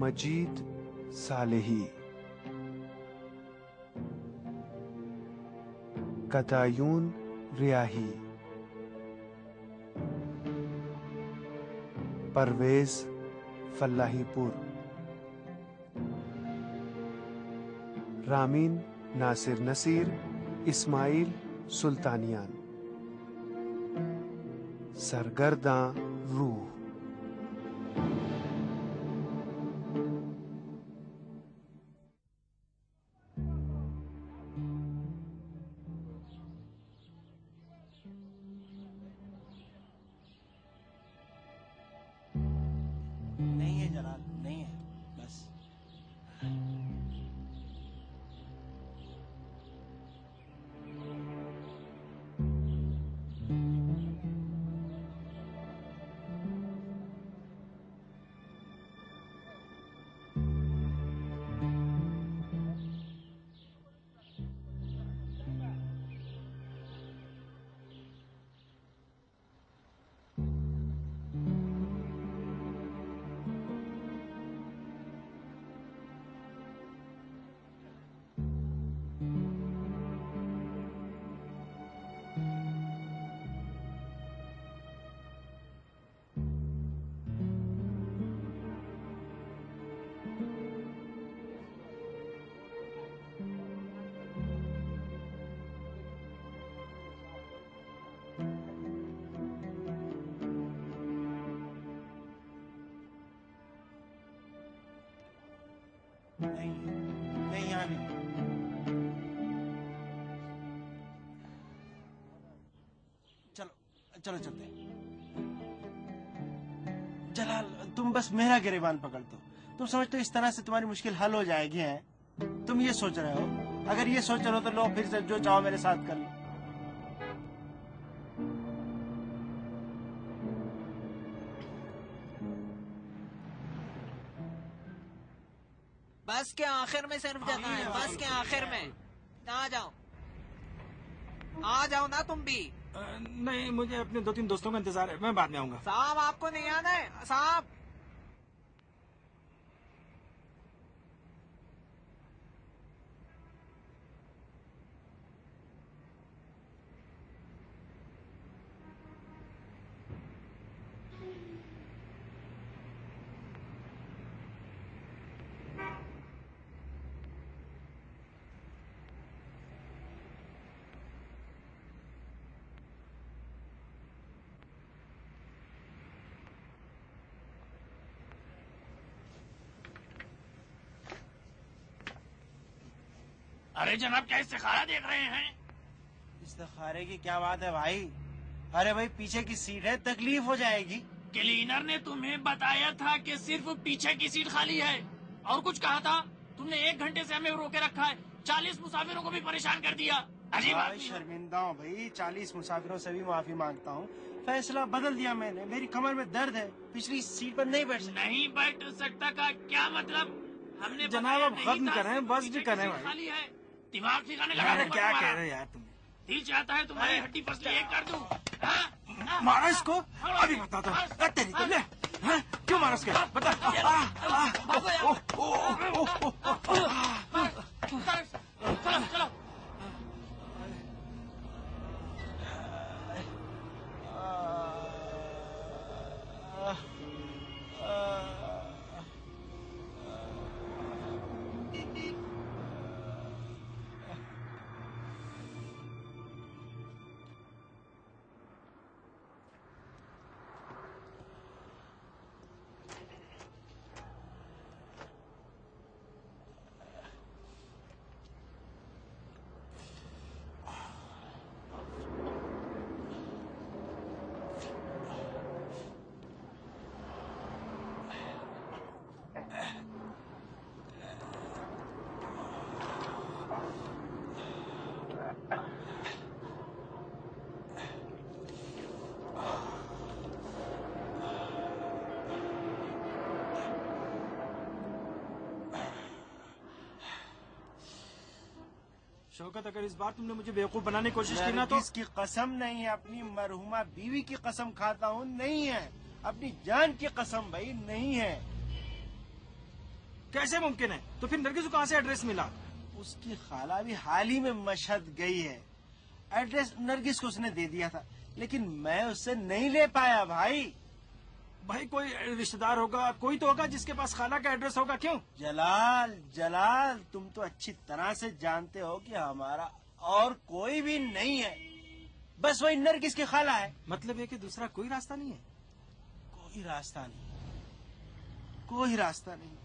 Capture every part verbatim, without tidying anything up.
मजीद Salehi, Katayoun Riahi, Parviz Fallahipour, Ramin Nasir Nasir, Esmaeil Soltanian, Sargardan Ruh. नहीं है जलाल, नहीं है, बस। नहीं, नहीं यहाँ नहीं। चलो चलो चलते हैं। जलाल, तुम बस मेरा गिरेबान पकड़ दो। तुम समझते हो इस तरह से तुम्हारी मुश्किल हल हो जाएगी है? तुम ये सोच रहे हो? अगर ये सोच रहे हो तो लो, फिर से जो चाहो मेरे साथ कर लो। बस के आखिर में सिर्फ जगह है, बस के आखिर में। आ जाओ, आ जाओ ना तुम भी। आ, नहीं, मुझे अपने दो तीन दोस्तों का इंतजार है, मैं बाद में आऊंगा। साहब, आपको नहीं याद है साहब? अरे जनाब, क्या इस्तिखारा देख रहे हैं? इस्तिखारे की क्या बात है भाई? अरे भाई, पीछे की सीट है, तकलीफ हो जाएगी। क्लीनर ने तुम्हें बताया था कि सिर्फ पीछे की सीट खाली है, और कुछ कहा था। तुमने एक घंटे से हमें रोके रखा है, चालीस मुसाफिरों को भी परेशान कर दिया। अजीब भाई, आदमी हो। शर्मिंदा हूँ भाई, चालीस मुसाफिरों से भी माफी मांगता हूँ। फैसला बदल दिया मैंने, मेरी कमर में दर्द है, पिछली सीट पर नहीं बैठ सकता। नहीं बैठ सकता का क्या मतलब? हमने जनाब, बताया अब नहीं खत्म था, करें, सिर्फ बस पीछे भी की करें सीट भाई। खाली है। दिमाग ठिकाने लगा अरे है क्या तुम्हारा? कह रहे हो यार तुम? दिल चाहता है तुम्हारी हड्डी पसली एक कर दूं। हाँ? मारा इसको, अभी बताता हूँ। तेरी को ले, हाँ? क्यों मारा इसके? बता। आ, आ, ओ, ओ, ओ, ओ, ओ, ओ। चलो चलो। शौकत, अगर इस बार तुमने मुझे बेवकूफ बनाने की कोशिश की ना तो इसकी कसम नहीं है, अपनी मरहुमा बीवी की कसम खाता हूँ, नहीं है। अपनी जान की कसम भाई, नहीं है। कैसे मुमकिन है? तो फिर नरगिस को कहाँ से एड्रेस मिला? उसकी खाला भी हाल ही में मशहद गई है। एड्रेस नरगिस को उसने दे दिया था, लेकिन मैं उससे नहीं ले पाया भाई। भाई कोई रिश्तेदार होगा, कोई तो होगा जिसके पास खाला का एड्रेस होगा। क्यों? जलाल जलाल तुम तो अच्छी तरह से जानते हो कि हमारा और कोई भी नहीं है, बस वही नरगिस की खाला है। मतलब है कि दूसरा कोई रास्ता नहीं है? कोई रास्ता नहीं, कोई रास्ता नहीं।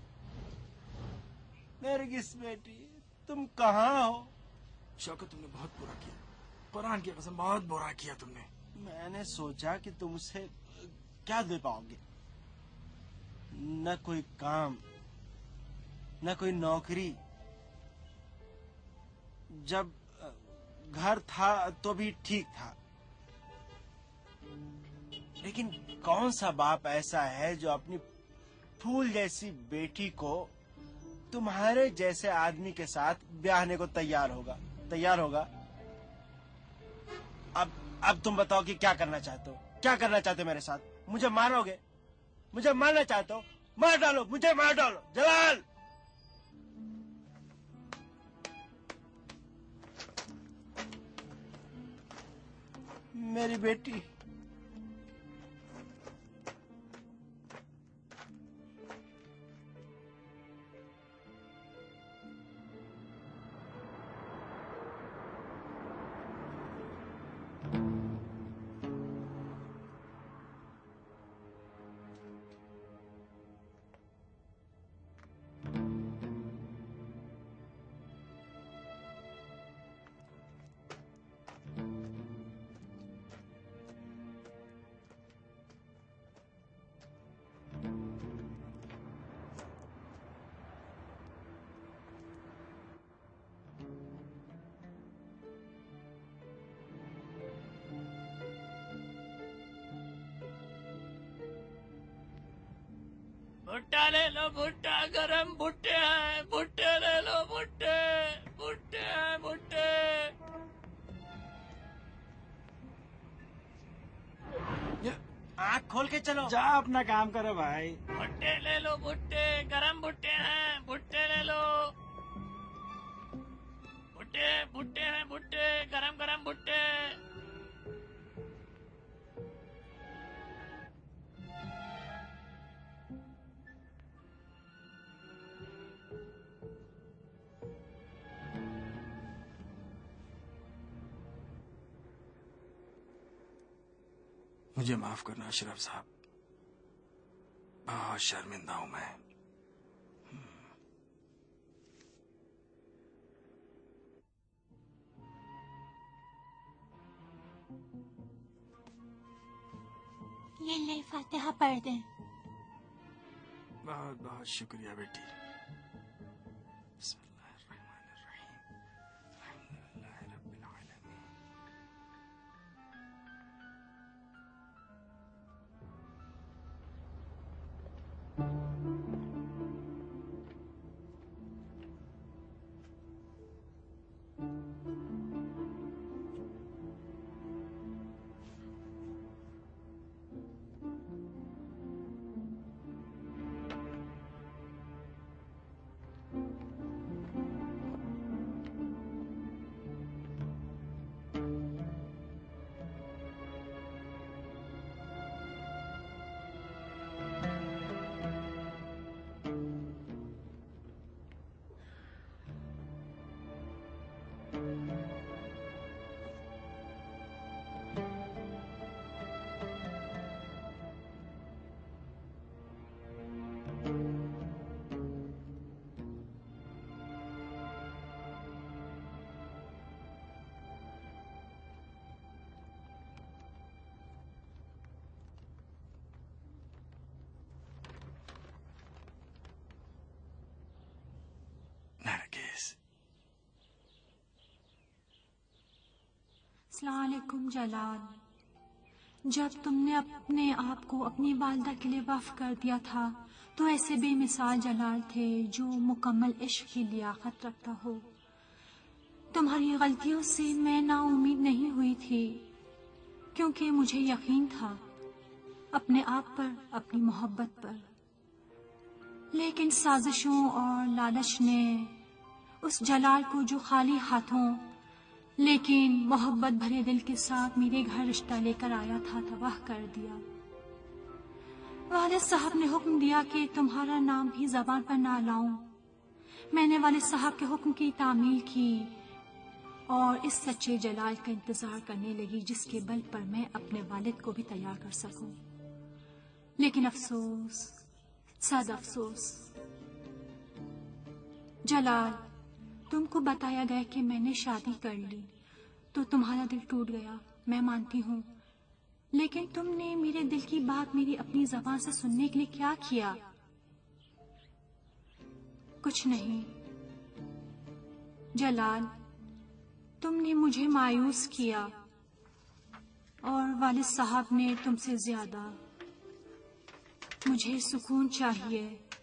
नरगिस बेटी तुम कहाँ हो? शौकत तुमने बहुत बुरा किया, कुरान की कसम बहुत बुरा किया तुमने। मैंने सोचा कि तुम उसे क्या दे पाओगे, न कोई काम न कोई नौकरी। जब घर था तो भी ठीक था, लेकिन कौन सा बाप ऐसा है जो अपनी फूल जैसी बेटी को तुम्हारे जैसे आदमी के साथ ब्याहने को तैयार होगा तैयार होगा अब अब तुम बताओ कि क्या करना चाहते हो? क्या करना चाहते हो मेरे साथ? मुझे मारोगे? मुझे मारना चाहते हो? मार डालो, मुझे मार डालो जलाल। मेरी बेटी भुट्टा ले लो, भुट्टा गरम भुट्टे हैं, भुट्टे ले लो, भुट्टे भुट्टे हैं, भुट्टे। आँख खोल के चलो। जा अपना काम करो भाई। भुट्टे ले लो, भुट्टे गरम भुट्टे हैं, भुट्टे ले लो। भुट्टे भुट्टे हैं, भुट्टे गरम गरम भुट्टे। मुझे माफ करना अशरफ साहब, बहुत शर्मिंदा हूं मैं। ये ले फातिहा पढ़ दें। बहुत बहुत शुक्रिया बेटी। अस्सलाम वालेकुम जलाल, जब तुमने अपने आप को अपनी वालदा के लिए वफ़ कर दिया था तो ऐसे बेमिसाल जलाल थे जो मुकम्मल इश्क की लियाकत रखता हो। तुम्हारी गलतियों से मैं नाउम्मीद नहीं हुई थी, क्योंकि मुझे यकीन था अपने आप पर, अपनी मोहब्बत पर। लेकिन साजिशों और लालच ने उस जलाल को जो खाली हाथों लेकिन मोहब्बत भरे दिल के साथ मेरे घर रिश्ता लेकर आया था तबाह कर दिया। वालिद साहब ने हुक्म दिया कि तुम्हारा नाम भी जबान पर ना लाऊं। मैंने वालिद साहब के हुक्म की तामील की और इस सच्चे जलाल का इंतजार करने लगी जिसके बल पर मैं अपने वालिद को भी तैयार कर सकूं। लेकिन अफसोस, सद अफसोस, जलाल, तुमको बताया गया कि मैंने शादी कर ली तो तुम्हारा दिल टूट गया, मैं मानती हूँ। लेकिन तुमने मेरे दिल की बात मेरी अपनी जबान से सुनने के लिए क्या किया? कुछ नहीं जलाल, तुमने मुझे मायूस किया और वालिद साहब ने तुमसे ज्यादा। मुझे सुकून चाहिए।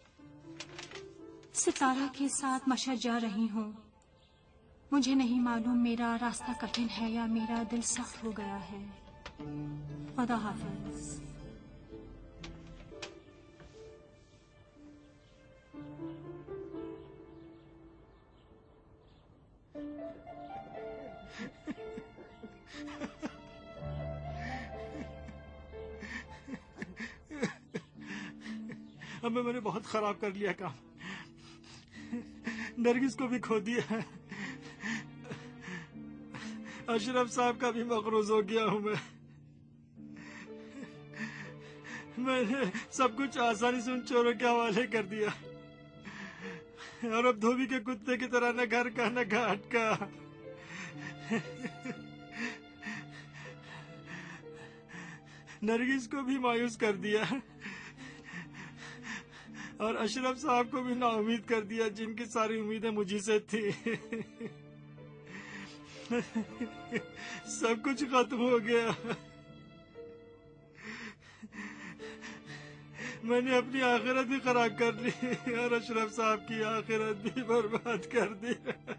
सितारा के साथ मशहद जा रही हूँ। मुझे नहीं मालूम मेरा रास्ता कठिन है या मेरा दिल सख्त हो गया है। खुदा हाफिज। अब मैंने बहुत खराब कर लिया काम। नरगिस को भी खो दिया है। अशरफ साहब का भी मकरूज हो गया हूं मैं। मैंने सब कुछ आसानी से उन चोरों के हवाले कर दिया और अब धोबी के कुत्ते की तरह न घर का न घाट का। नरगिस को भी मायूस कर दिया और अशरफ साहब को भी नाउमीद कर दिया जिनकी सारी उम्मीदें मुझी से थी। सब कुछ खत्म हो गया। मैंने अपनी आखिरत भी खराब कर ली और अशरफ साहब की आखिरत भी बर्बाद कर दी।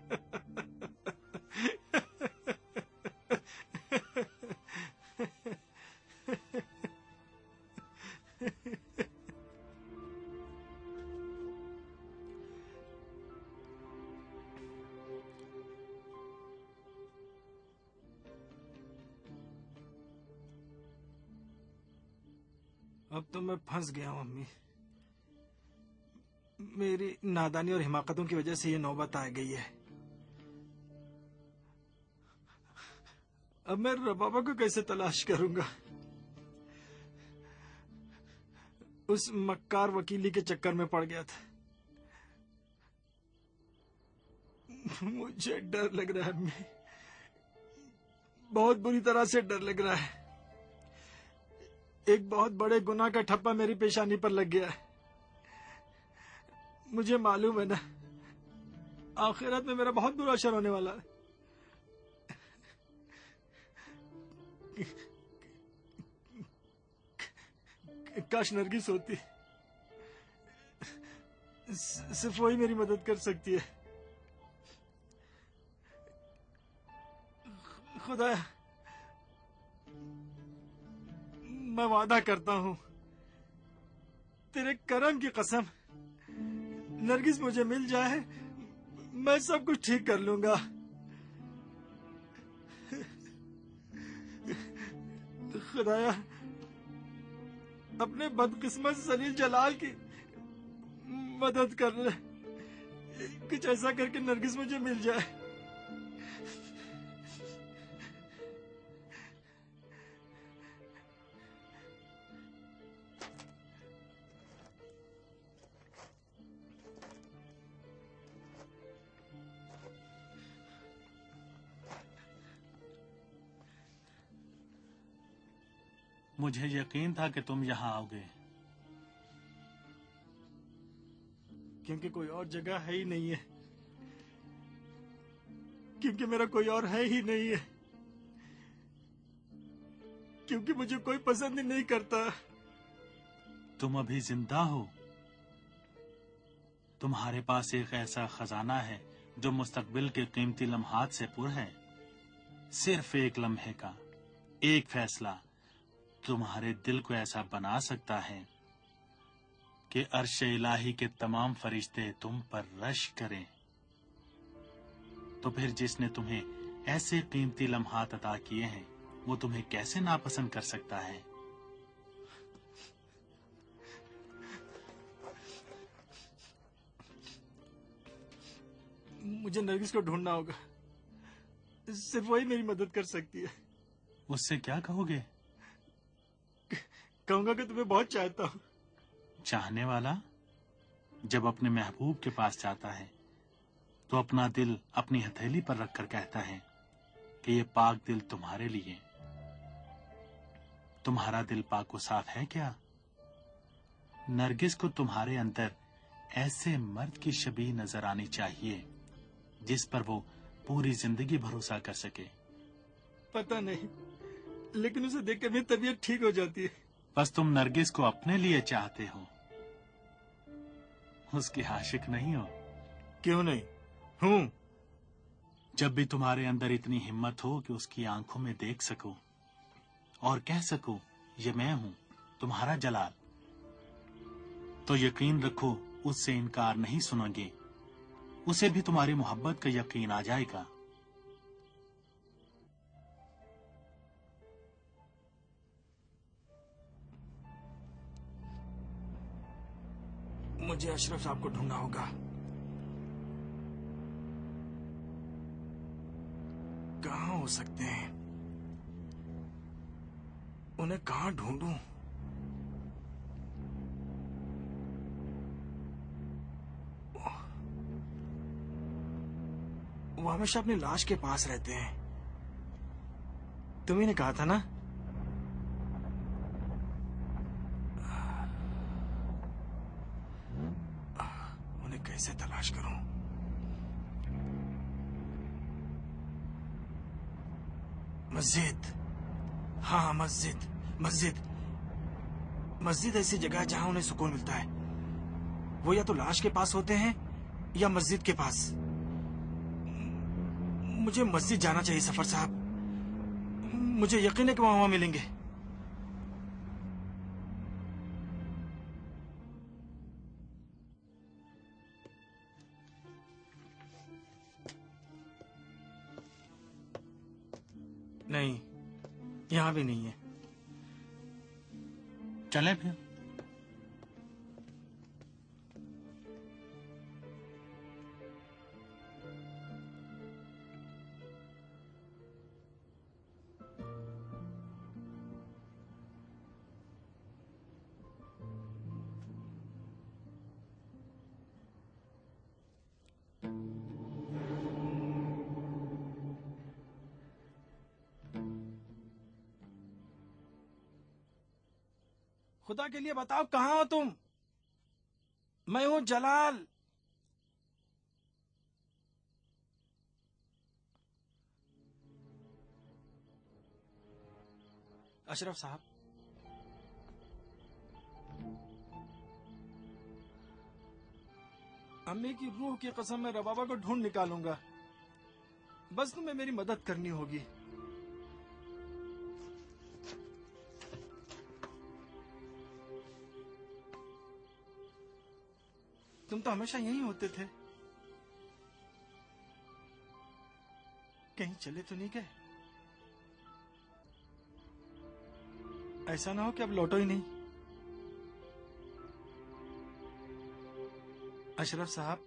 अब तो मैं फंस गया हूं अम्मी। मेरी नादानी और हिमाकतों की वजह से ये नौबत आ गई है। अब मैं रबाबा को कैसे तलाश करूंगा? उस मक्कार वकीली के चक्कर में पड़ गया था। मुझे डर लग रहा है अम्मी, बहुत बुरी तरह से डर लग रहा है। एक बहुत बड़े गुनाह का ठप्पा मेरी पेशानी पर लग गया है। मुझे मालूम है ना, आखिरत में मेरा बहुत बुरा असर होने वाला है। काश नरगिस होती, सिर्फ वही मेरी मदद कर सकती है। खुदा, मैं वादा करता हूं तेरे करम की कसम, नरगिस मुझे मिल जाए मैं सब कुछ ठीक कर लूंगा। खुदाया, अपने बदकिस्मत सलील जलाल की मदद कर ले। कुछ ऐसा करके नरगिस मुझे मिल जाए। मुझे यकीन था कि तुम यहाँ आओगे, क्योंकि कोई और जगह है ही नहीं है, क्योंकि मेरा कोई और है ही नहीं है, क्योंकि मुझे कोई पसंद ही नहीं करता। तुम अभी जिंदा हो। तुम्हारे पास एक ऐसा खजाना है जो मुस्तकबिल के कीमती लम्हात से पुर है। सिर्फ एक लम्हे का एक फैसला तुम्हारे दिल को ऐसा बना सकता है कि अर्श इलाही के तमाम फरिश्ते तुम पर रश करें, तो फिर जिसने तुम्हें ऐसे कीमती लम्हात अता किए हैं वो तुम्हें कैसे नापसंद कर सकता है? मुझे नरगिस को ढूंढना होगा, सिर्फ वही मेरी मदद कर सकती है। उससे क्या कहोगे? कहूंगा कि तुम्हें बहुत चाहता हूँ। चाहने वाला जब अपने महबूब के पास जाता है तो अपना दिल अपनी हथेली पर रखकर कहता है कि ये पाक दिल तुम्हारे लिए। तुम्हारा दिल पाक व साफ है क्या? नरगिस को तुम्हारे अंदर ऐसे मर्द की शबीह नजर आनी चाहिए जिस पर वो पूरी जिंदगी भरोसा कर सके। पता नहीं, लेकिन उसे देखकर मेरी तबीयत ठीक हो जाती है। बस तुम नरगिस को अपने लिए चाहते हो, उसकी आशिक नहीं हो। क्यों नहीं हूँ। जब भी तुम्हारे अंदर इतनी हिम्मत हो कि उसकी आंखों में देख सको और कह सको ये मैं हूं, तुम्हारा जलाल, तो यकीन रखो उससे इनकार नहीं सुनोगे। उसे भी तुम्हारी मोहब्बत का यकीन आ जाएगा। मुझे अशरफ साहब को ढूंढना होगा। कहाँ हो सकते हैं? उन्हें कहाँ ढूंढूं? वो हमेशा अपनी लाश के पास रहते हैं। तुम्ही ने कहा था ना? उन्हें कैसे तलाश करूं? मस्जिद, हाँ मस्जिद, मस्जिद मस्जिद ऐसी जगह है जहां उन्हें सुकून मिलता है। वो या तो लाश के पास होते हैं या मस्जिद के पास। मुझे मस्जिद जाना चाहिए सफर साहब। मुझे यकीन है कि वहां वहां मिलेंगे। नहीं, यहां भी नहीं है। चले फिर। खुदा के लिए बताओ कहाँ हो तुम? मैं हूं जलाल। अशरफ साहब, अम्मी की रूह की कसम मैं रबाबा को ढूंढ निकालूंगा। बस तुम्हें मेरी मदद करनी होगी। तुम तो हमेशा यहीं होते थे। कहीं चले तो नहीं गए? ऐसा ना हो कि अब लौटो ही नहीं। अशरफ साहब,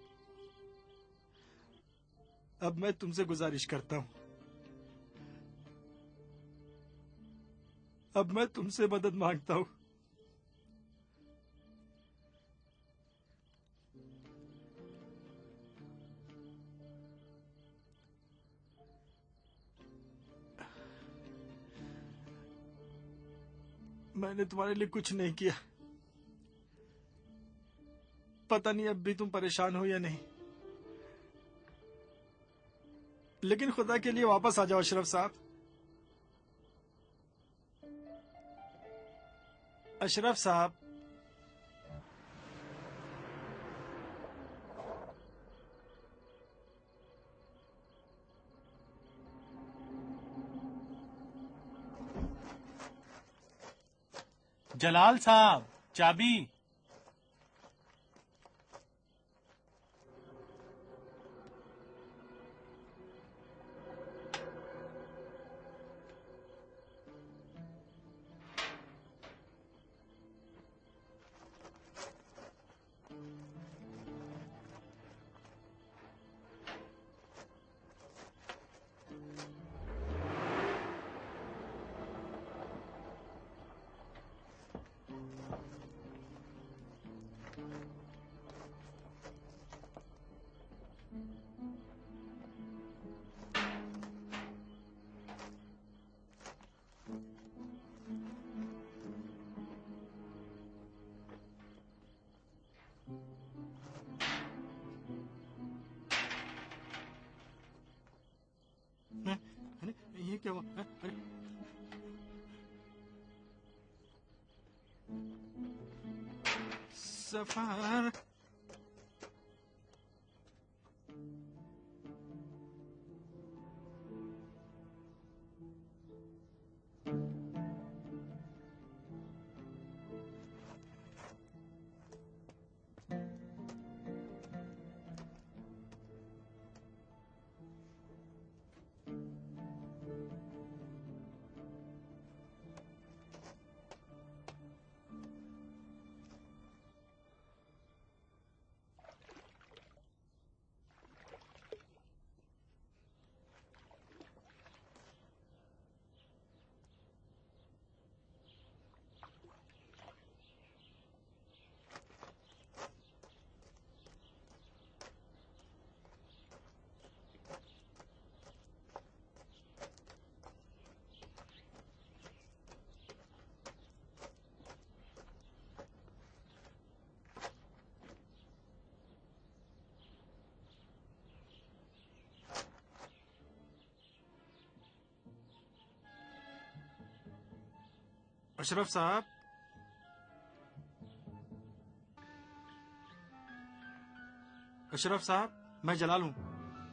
अब मैं तुमसे गुजारिश करता हूं। अब मैं तुमसे मदद मांगता हूं। मैंने तुम्हारे लिए कुछ नहीं किया। पता नहीं अब भी तुम परेशान हो या नहीं, लेकिन खुदा के लिए वापस आ जाओ अशरफ साहब। अशरफ साहब, जलाल साहब, चाबी। सफर। अशरफ साहब, अशरफ साहब, मैं जलाल हूं।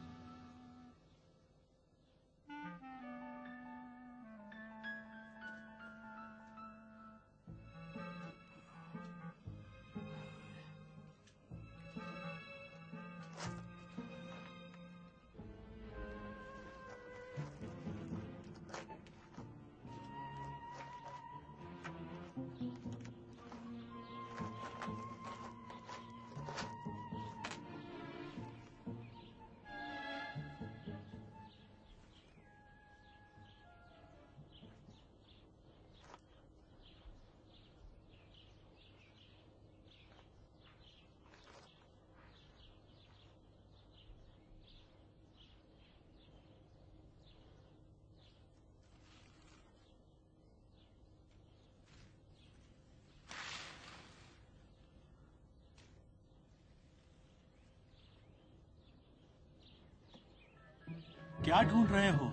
क्या ढूंढ रहे हो?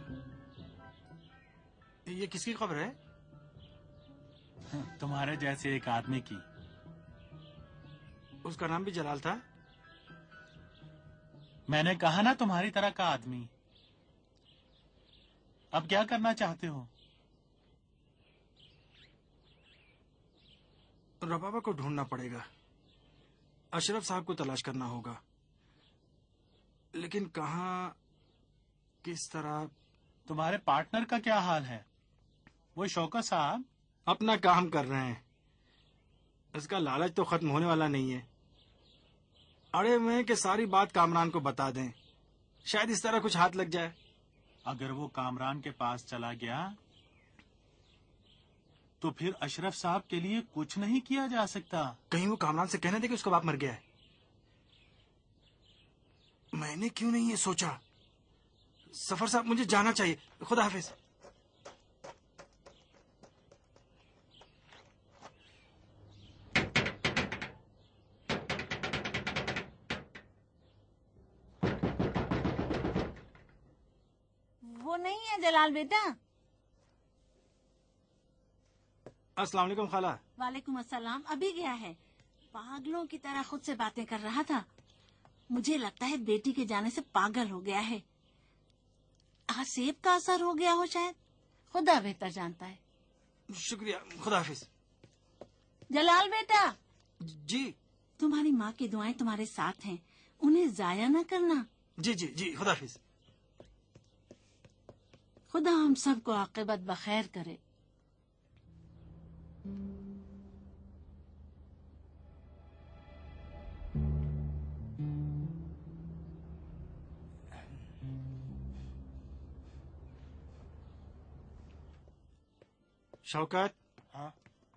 ये किसकी खबर है? तुम्हारे जैसे एक आदमी की। उसका नाम भी जलाल था? मैंने कहा ना, तुम्हारी तरह का आदमी। अब क्या करना चाहते हो? रबाबा को ढूंढना पड़ेगा। अशरफ साहब को तलाश करना होगा, लेकिन कहाँ, किस तरह? तुम्हारे पार्टनर का क्या हाल है? वो शौकत साहब अपना काम कर रहे हैं। इसका लालच तो खत्म होने वाला नहीं है। अड़े में कि सारी बात कामरान को बता दें, शायद इस तरह कुछ हाथ लग जाए। अगर वो कामरान के पास चला गया तो फिर अशरफ साहब के लिए कुछ नहीं किया जा सकता। कहीं वो कामरान से कहने दे कि उसका बाप मर गया है। मैंने क्यों नहीं ये सोचा? सफर साहब, मुझे जाना चाहिए। खुदा हाफिज। वो नहीं है जलाल बेटा। अस्सलाम वालेकुम खाला। वालेकुम अस्सलाम। अभी गया है। पागलों की तरह खुद से बातें कर रहा था। मुझे लगता है बेटी के जाने से पागल हो गया है। हाँ, सेब का असर हो गया हो शायद। खुदा बेहतर जानता है। शुक्रिया, खुदा हाफिज। जलाल बेटा। जी। तुम्हारी माँ की दुआएं तुम्हारे साथ हैं, उन्हें जाया न करना। जी जी जी, खुदा हाफिज। खुदा हम सबको आक़िबत बखैर करे। शौकत, हाँ?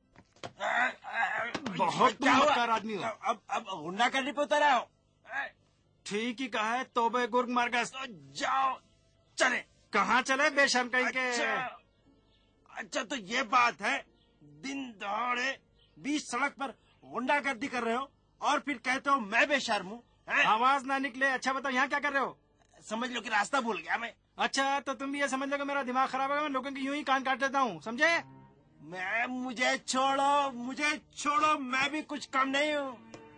बहुत क्या हुआ? मक्कार आदमी हो। अब अब गुंडा करने पे उतर आए हो? ठीक ही कहा है, तोबे गुर्ग मर गए। तो जाओ, चले। कहाँ चले बेशर्म कहीं के? अच्छा, अच्छा तो ये बात है, दिन दहाड़े बीच सड़क पर गुंडागर्दी कर रहे हो और फिर कहते हो मैं बेशर्म हूँ। आवाज ना निकले। अच्छा बताओ, यहाँ क्या कर रहे हो? समझ लो कि रास्ता भूल गया मैं। अच्छा, तो तुम भी ये समझ लो कि मेरा दिमाग खराब है, मैं लोगों की यूं ही कान काट देता हूँ, समझे? मैं मुझे छोड़ो, मुझे छोड़ो, मैं भी कुछ कम नहीं हूँ।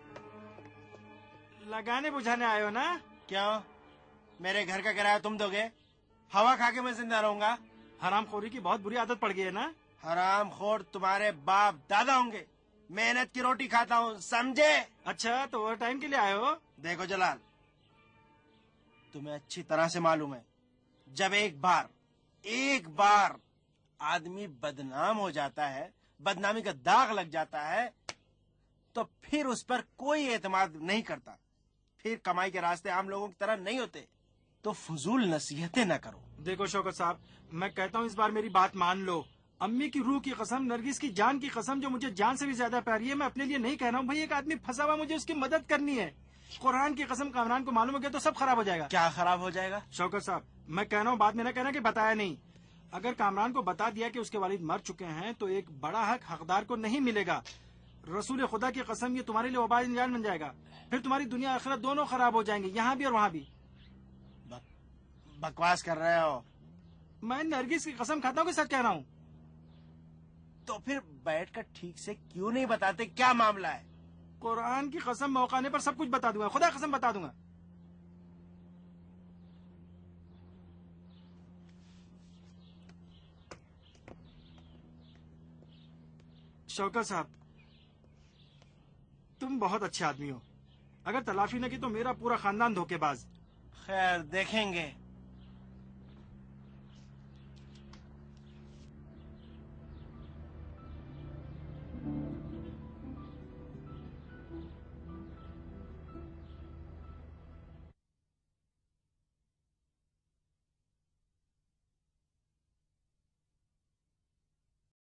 लगाने बुझाने आए हो ना? क्यों? मेरे घर का किराया तुम दोगे? हवा खा के मैं जिंदा रहूंगा? हरामखोरी की बहुत बुरी आदत पड़ गई है ना? हरामखोर तुम्हारे बाप दादा होंगे। मेहनत की रोटी खाता हूँ, समझे? अच्छा, तो ओवर टाइम के लिए आए हो? देखो जलाल, तुम्हें अच्छी तरह से मालूम है, जब एक बार एक बार आदमी बदनाम हो जाता है, बदनामी का दाग लग जाता है, तो फिर उस पर कोई एतमाद नहीं करता। फिर कमाई के रास्ते आम लोगों की तरह नहीं होते। तो फजूल नसीहतें न करो। देखो शौकत साहब, मैं कहता हूँ इस बार मेरी बात मान लो। अम्मी की रूह की कसम, नरगिस की जान की कसम, जो मुझे जान से भी ज्यादा प्यारी है, मैं अपने लिए नहीं कह रहा हूँ। भाई एक आदमी फंसा हुआ, मुझे उसकी मदद करनी है। कुरान की कसम, कामरान को मालूम हो गया तो सब खराब हो जाएगा। क्या खराब हो जाएगा? शौकत साहब, मैं कह रहा हूँ, बात में न कहना कि बताया नहीं। अगर कामरान को बता दिया कि उसके वालिद मर चुके हैं तो एक बड़ा हक हकदार को नहीं मिलेगा। रसूल खुदा की कसम, ये तुम्हारे लिए वबाल इंजान बन जाएगा। फिर तुम्हारी दुनिया आखिरत दोनों खराब हो जाएंगी, यहाँ भी और वहाँ भी। बक, बकवास कर रहे हो। मैं नरगिस की कसम खाता हूँ कि सच कह रहा हूँ। तो फिर बैठकर ठीक से क्यों नहीं बताते क्या मामला है? कुरान की कसम, मौका आने पर सब कुछ बता दूंगा, खुदा कसम बता दूंगा। शौकत साहब, तुम बहुत अच्छे आदमी हो। अगर तलाफी न की तो मेरा पूरा खानदान धोखेबाज। खैर देखेंगे।